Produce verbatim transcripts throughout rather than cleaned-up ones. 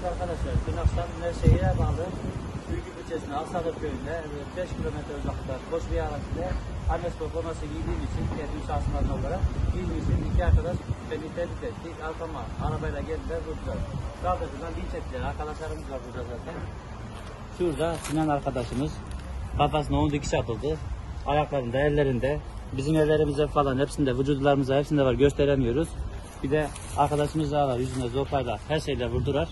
arkadaşlar, dün akşam Nevşehir'e bağlı Ülgü ilçesinde Aksadır köyünde beş kilometre uzaklıkta boş bir arazide anne spor forması giydiğim için, kendi şahsılarına olarak giydiğim için iki arkadaş beni tehdit etti. Arkama arabayla geldiler, vurdular. Kaldırdılar, linç ettiler. Arkadaşlarımız var burada zaten. Şurada Sinan arkadaşımız kafasına on dikiş atıldı. Ayaklarında, ellerinde. Bizim ellerimize falan hepsinde, vücutlarımıza hepsinde var, gösteremiyoruz. Bir de arkadaşımız daha var, yüzüne zopayla her şeyle vurdular.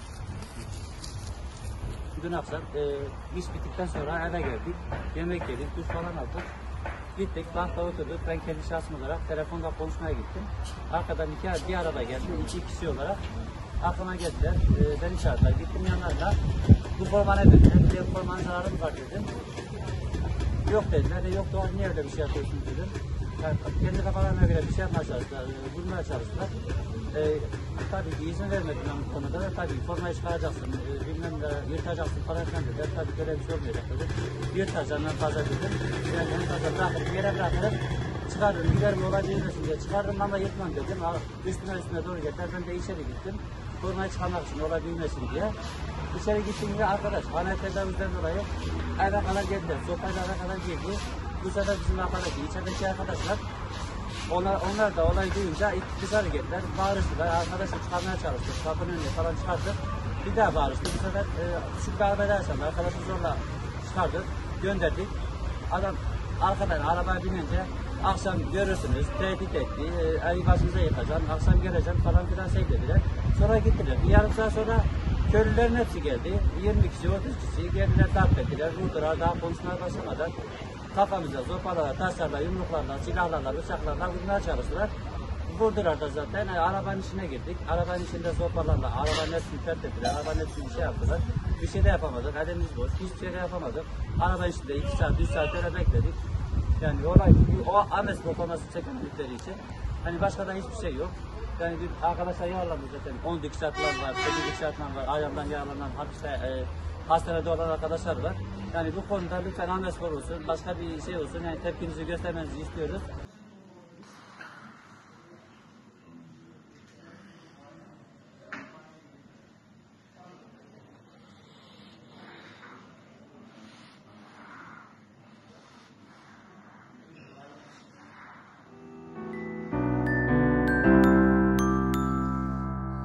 Dün akşam e, iş bittikten sonra eve geldik, yemek yedik, duş falan aldık. Gittik, bankta oturduk. Ben kendi şahsım olarak telefonda konuşmaya gittim. Arkadan iki, bir araba geldi, iki kişi olarak aklıma geldiler. E, beni çağırdılar, gittim yanlarına. Bu forma ne dediler? Bir bu formanın zararı mı var dedim. Yok dediler. De yok doğru, niye öyle bir şey yapıyorsunuz dedim. Yani kendi kafalarına göre bir şey yapmaya çalıştılar, e, vurmaya çalıştılar. E, tabii ki izin vermedim ben bu konuda da. Tabii formayı çıkaracaksın, e, bilmem de yırtacaksın falan filan dediler. Tabii böyle bir şey olmayacak dedi. Yırtacağım ben fazla dedim. Yani en fazla bırakıp yere bırakırım. Çıkarırım, giderim olay bilmesin diye çıkarırım ama yırtmam dedim. Üstüne üstüne doğru geldiler. Ben de içeri gittim. Formayı çıkarmak için olay bilmesin diye. İçeri gittiğimde arkadaş ana tedaviden dolayı eve kadar geldiler. Sokakta eve kadar girdi. Bu sefer bizim arkadaşı, içerideki arkadaşlar onlar, onlar da olay duyunca dışarı geldiler. Bağırıştılar. Arkadaşı çıkarmaya çalıştık. Kapının önüne falan çıkardık. Bir daha bağırıştı. Bu sefer e, küçük bir arabaya yaşandı. Arkadaşı zorla çıkardık. Gönderdik. Adam arkadan arabaya binince akşam görürsünüz, tehdit etti. E, evi başınıza yıkacağım. Akşam geleceğim falan filan şey dediler. Sonra gittiler. Bir yarım saat sonra köylülerin hepsi geldi. yirmi kişi, otuz kişi geldiler, darp ettiler, vurdular. Daha konuşmaya başlamadan kafamıza zopalarla, taşlarla, yumruklarla, silahlarla, bıçaklarla vurmaya çalıştılar. Vurdular da zaten. Yani arabanın içine girdik. Arabanın içinde zopalarla, arabanın hepsini fethettiler. Arabanın hepsini bir şey yaptılar. Bir şey de yapamadık. Elimiz boş. Hiçbir şey de yapamadık. Arabanın içinde iki saat, üç saat öyle bekledik. Yani olay, o Ames boklaması çekildikleri için. Hani başka da hiçbir şey yok. Yani bir arkadaşlar yaralandı zaten. on dikiş atılan var, sekiz dikiş atılan var, ayağından yaralanan, hapiste, e, hastanede olan arkadaşlar var. Yani bu konuda lütfen Ahmet Spor olsun, başka bir şey olsun. Yani tepkinizi göstermenizi istiyoruz.